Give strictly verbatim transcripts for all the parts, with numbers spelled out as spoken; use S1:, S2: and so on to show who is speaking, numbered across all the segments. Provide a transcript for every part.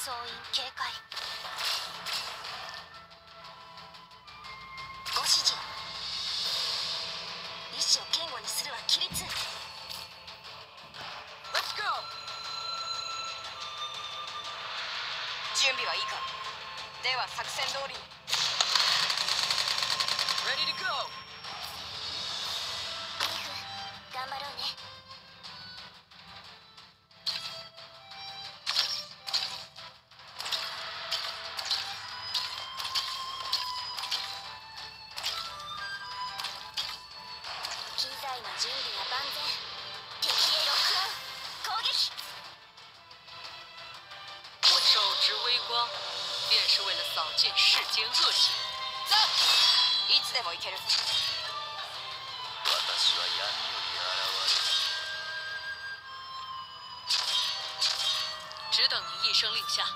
S1: 総員警戒。ご指示を。意志を堅固にするは規律。
S2: Let's go! 準備はいいか。では作戦通りに。 Ready to go!
S1: リーフ、頑張ろうね。機材の準備は万全。敵へロックオン。攻撃。
S3: 我手执微光，便是为了扫尽世间恶行。
S2: ザいつでも行ける。
S4: 私は闇より現
S3: 只等你一声令下。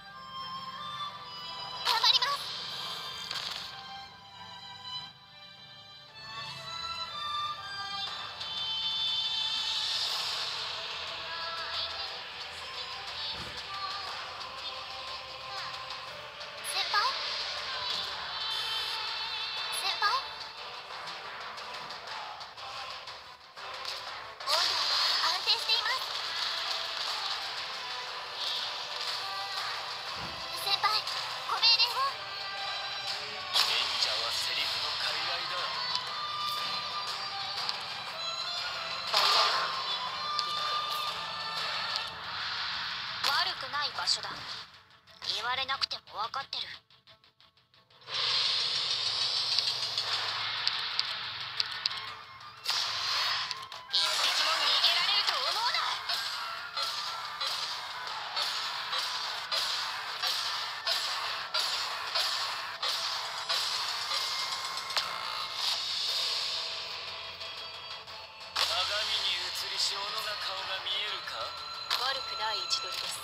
S1: 頑張ります。先輩？先輩？温度安定しています。先輩、ご命令を。
S4: れる。忍者はセリフの傀儡だ。
S1: 悪くない場所だ。言われなくても分かってる。一匹も逃げられると思うな。
S4: 鏡に映りし小野が顔が見えるか。
S3: 悪くない位置取りです。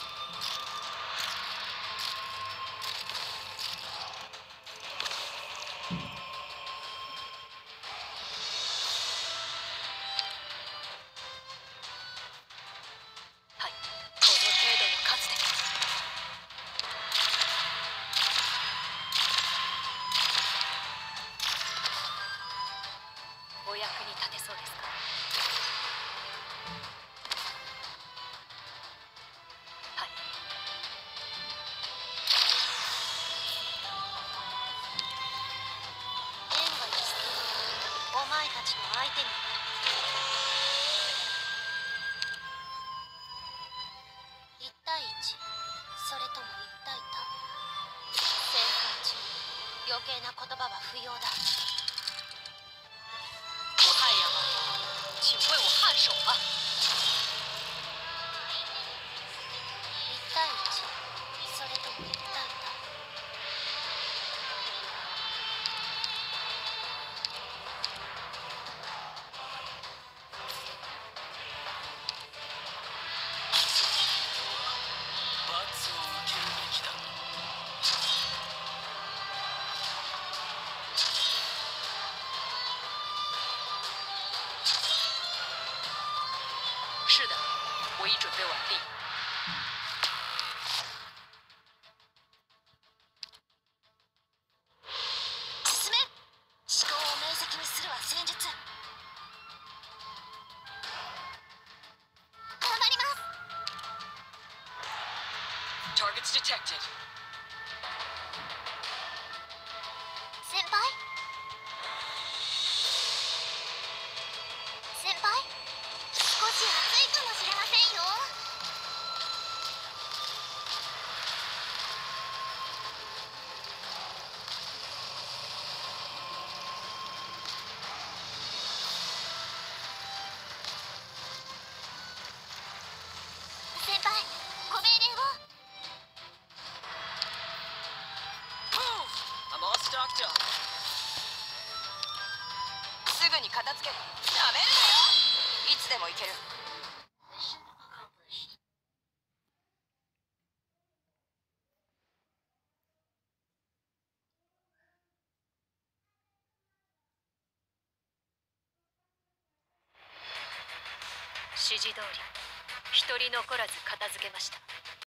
S3: はい、この程度の数で。お役に立てそうですか。はい。
S1: 縁が見捨てお前たちの相手に。一対一、それとも一対多。戦闘中、余計な言葉は不要だ。
S3: 太阳啊，请为我颔首吧。
S1: 一対一、それとも一対多。
S4: 罰を受けるべきだ。
S3: 是的，我已准备完毕。
S1: 進め。思考を明晰にするは戦術。頑張ります。
S2: Targets detected.
S1: 先輩？先輩？少し暑いかもしれませんよ。先輩、ご命令を。
S2: Move! I'm all stocked up. すぐに片付ける。やめるなよ。いつでも行ける。
S3: 指示通り一人残らず片付けました。